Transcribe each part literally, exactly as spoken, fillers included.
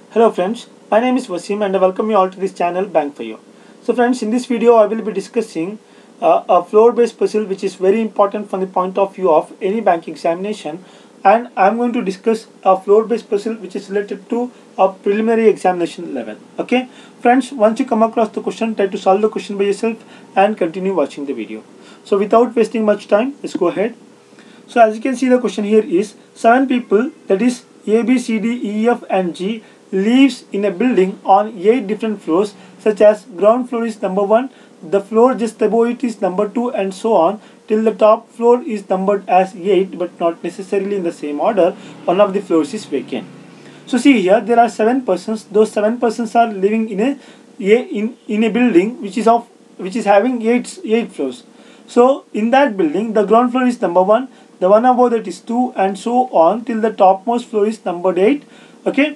Hello friends, my name is Wasim and I welcome you all to this channel Bank for You. So friends, in this video I will be discussing uh, a floor based puzzle which is very important from the point of view of any bank examination, and I am going to discuss a floor based puzzle which is related to a preliminary examination level. Okay friends, once you come across the question, try to solve the question by yourself and continue watching the video. So without wasting much time, let's go ahead. So as you can see, the question here is seven people, that is A, B, C, D, E, F and G, lives in a building on eight different floors, such as ground floor is number one, the floor just above it is number two, and so on till the top floor is numbered as eight, but not necessarily in the same order. One of the floors is vacant. So see here, there are seven persons. Those seven persons are living in a in in a building which is of which is having eight eight floors. So in that building, the ground floor is number one, the one above that is two, and so on till the topmost floor is numbered eight. Okay,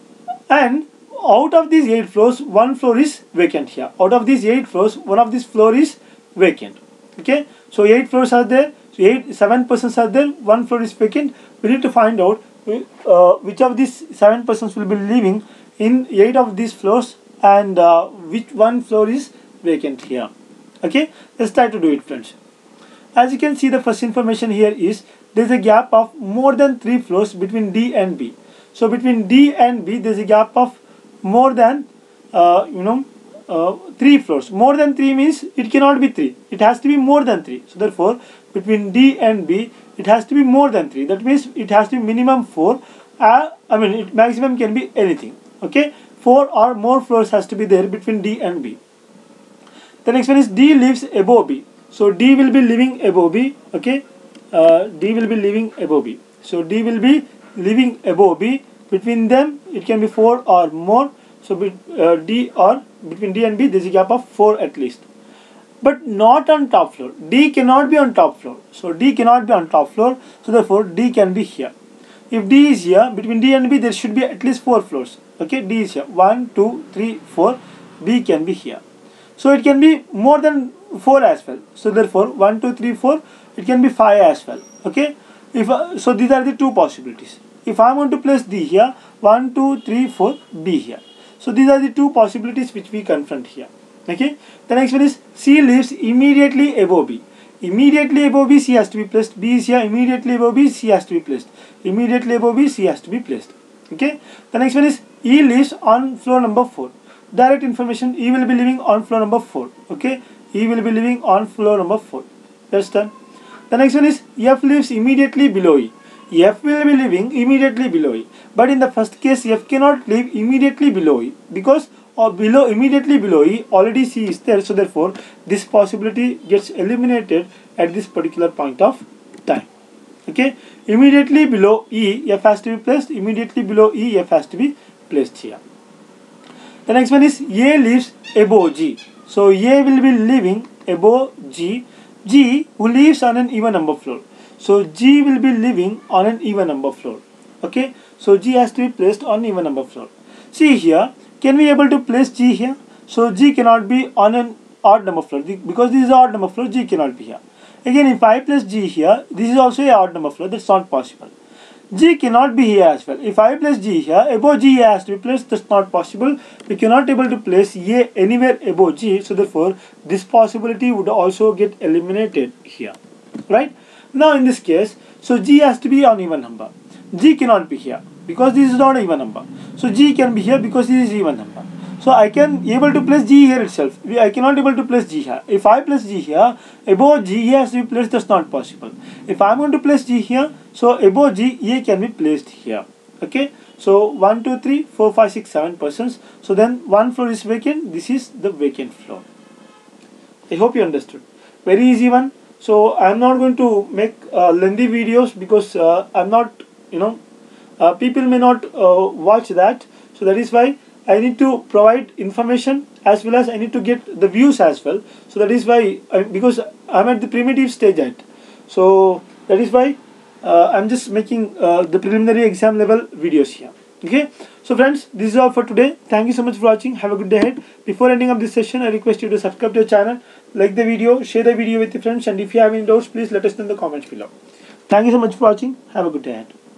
and out of these eight floors, one floor is vacant here. Out of these eight floors, one of this floor is vacant. Okay, so eight floors are there. So eight, seven persons are there. One floor is vacant. We need to find out uh, which of these seven persons will be living in eight of these floors, and uh, which one floor is vacant here. Okay, let's try to do it, friends. As you can see, the first information here is there is a gap of more than three floors between D and B. So between D and B, there is a gap of more than uh, you know uh, three floors. More than three means it cannot be three. It has to be more than three. So therefore, between D and B, it has to be more than three. That means it has to be minimum four. Uh, I mean, it maximum can be anything. Okay, four or more floors has to be there between D and B. The next one is D lives above B. So D will be living above B. Okay, uh, D will be living above B. So D will be living above B. Between them, it can be four or more. So be, uh, D or between D and B, there is a gap of four at least. But not on top floor. D cannot be on top floor. So D cannot be on top floor. So therefore, D can be here. If D is here, between D and B, there should be at least four floors. Okay, D is here. One, two, three, four. B can be here. So it can be more than four as well. So therefore, one, two, three, four. It can be five as well. Okay. If uh, so, these are the two possibilities. If I want to place D here, one, two, three, four, B here. So these are the two possibilities which we confront here. Okay. The next one is C lives immediately above B. Immediately above B, C has to be placed. B is here. Immediately above B, C has to be placed. Immediately above B, C has to be placed. Okay. The next one is E lives on floor number four. Direct information, E will be living on floor number four. Okay. E will be living on floor number four. That's done. The next one is F lives immediately below E. F will be living immediately below E. But in the first case, F cannot live immediately below E, because or below immediately below E already C is there. So therefore, this possibility gets eliminated at this particular point of time. Okay. Immediately below E, F has to be placed. Immediately below E, F has to be placed here. The next one is A lives above G. So A will be living above G. G who lives on an even number floor. So G will be living on an even number floor. Okay. So G has to be placed on even number floor. See here, can we able to place G here? So G cannot be on an odd number floor, because this is an odd number floor. G cannot be here. Again, if I place G here, this is also an odd number floor. That's not possible. G cannot be here as well. If I place G here, above G has to be placed. That's not possible. We cannot able to place A anywhere above G. So therefore, this possibility would also get eliminated here. Right? Now in this case, so G has to be on even number. G cannot be here because this is not an even number. So G can be here because this is even number. So I can able to place G here itself. I cannot able to place G here. If I place G here, above G has to be placed. That's not possible. If I am going to place G here, so above G, A can be placed here. Okay. So one, two, three, four, five, six, seven persons. So then one floor is vacant. This is the vacant floor. I hope you understood. Very easy one. So I am not going to make uh, lengthy videos, because uh, I am not, you know, uh, people may not uh, watch that. So that is why I need to provide information, as well as I need to get the views as well. So that is why, I, because I am at the primitive stage at. So that is why uh, I am just making uh, the preliminary exam level videos here. Okay. So friends, this is all for today. Thank you so much for watching. Have a good day ahead. Before ending up this session, I request you to subscribe to the channel, like the video, share the video with your friends, and if you have any doubts, please let us know in the comments below. Thank you so much for watching. Have a good day ahead.